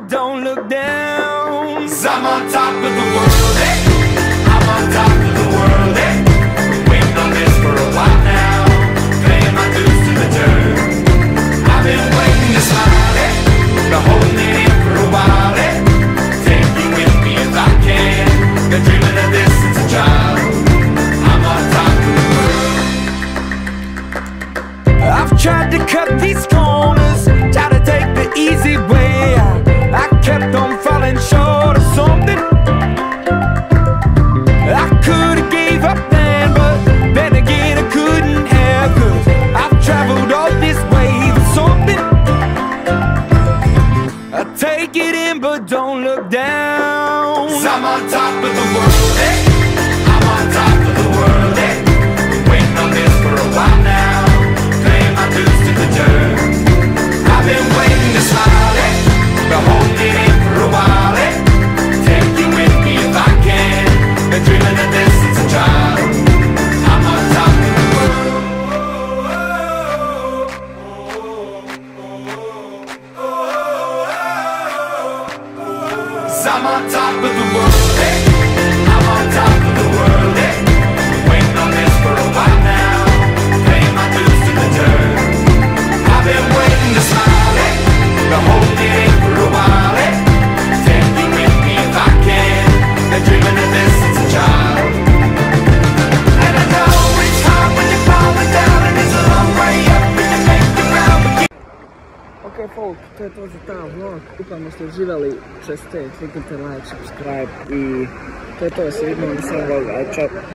but don't look down. 'Cause I'm on top of the world, eh? I'm on top of the world, eh? Been waiting on this for a while now, paying my dues to the dirt. I've been waiting to smile, eh? Been holding it in for a while, eh? Take you with me if I can. Been dreaming of this since a child. I'm on top of the world. I've tried to cut these corners, try to take the easy way. I kept on falling short of something. I could've gave up then, but then again I couldn't have. 'Cause I've traveled all this way for something. I take it in but don't look down. 'Cause I'm on top of the world, eh? I'm on top of the world, eh? Been waiting on this for a while now, paying my dues to the dirt. I've been waiting to smile, eh? Been holding it in for a while, eh? Take you with me if I can. Been dreaming of this since a child. I'm on top of the world. 'Cause I'm on top of the world, eh? I'm on top of the world, eh? Been waiting on this for a while now, paying my dues to the dirt. I've been waiting to smile, eh? Been holding it in for a while, eh? Take you with me if I can. Been dreaming of this since a child. And I know it's hard when you're falling down, and it's a long way up when you make the ground. Ok folk, to je to za ta vlog, upam da ste uživali, čestite, kliknite like, subscribe i to je to, se vidimo na sljedećem vlogu, čao.